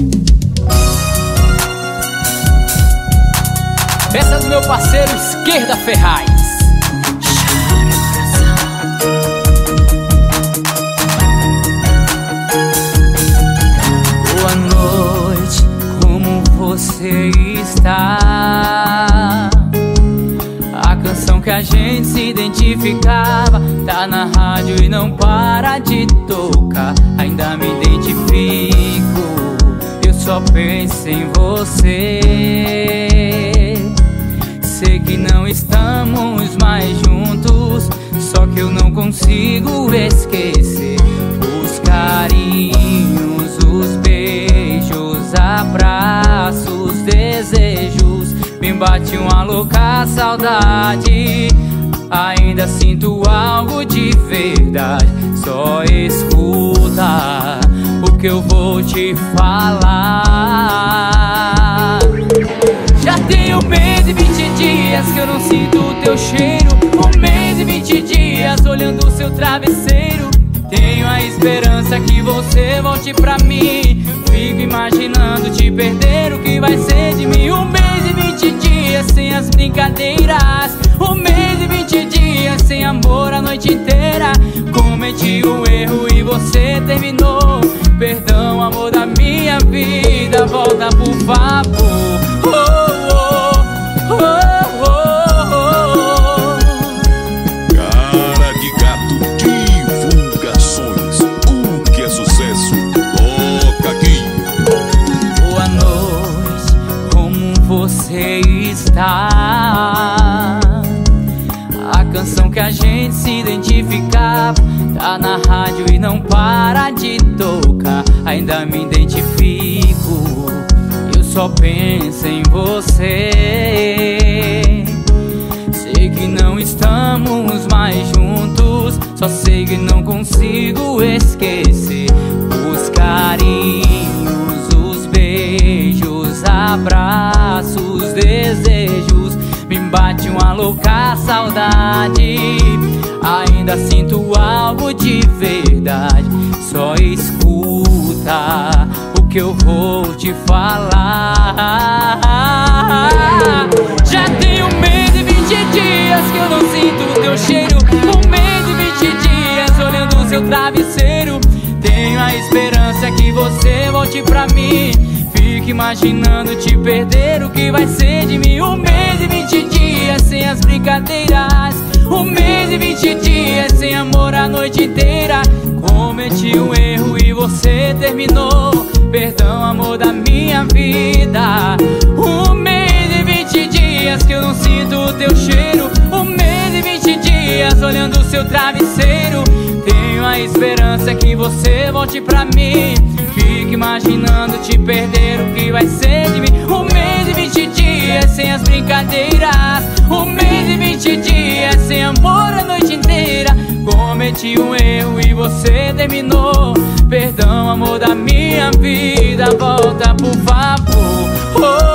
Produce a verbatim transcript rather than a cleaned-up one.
Essa é do meu parceiro Esquerda Ferraz. Boa noite, como você está? A canção que a gente se identificava tá na rádio e não para de tocar. Ainda me identifico, eu só penso em você. Sei que não estamos mais juntos, só que eu não consigo esquecer os carinhos, os beijos, abraços, desejos. Me bate uma louca saudade, ainda sinto algo de verdade. Só escuta o que eu vou te falar. Já tem um mês e vinte dias que eu não sinto o teu cheiro. Um mês e vinte dias olhando o seu travesseiro. Tenho a esperança que você volte pra mim. Fico imaginando te perder, o que vai ser de mim. Um mês e vinte dias sem as brincadeiras. Um mês e vinte dias sem amor a noite inteira. Cometi um erro e você terminou. Perdão, amor da minha vida, volta por favor. Oh, oh, oh, oh, oh. Cara de Gato Divulgações, o que é sucesso, toca aqui. Boa noite, como você está? A canção que a gente se identificava tá na rádio e não para de tocar. Ainda me identifico, eu só penso em você. Sei que não estamos mais juntos, só sei que não consigo esquecer os carinhos, os beijos, abraços, desejos. Me bate uma louca saudade, ainda sinto algo de verdade. Só escuta o que eu vou te falar. Já tem um mês e vinte dias que eu não sinto o teu cheiro. Um mês e vinte dias olhando o seu travesseiro. Tenho a esperança que você volte pra mim. Fico imaginando te perder, o que vai ser de mim. Um mês e vinte dias sem as brincadeiras. Um mês e vinte dias sem amor a noite inteira. Cometi um erro e você terminou. Perdão, amor da minha vida. Um mês e vinte dias que eu não sinto o teu cheiro. Um mês e vinte dias olhando o seu travesseiro. Tenho a esperança que você volte pra mim. Fico imaginando te perder, o que vai ser de mim. Um mês e vinte dias sem as brincadeiras. Um mês e vinte dias sem amor a noite inteira. Cometi um erro e você terminou. Perdão, amor da minha vida, volta por favor. Oh.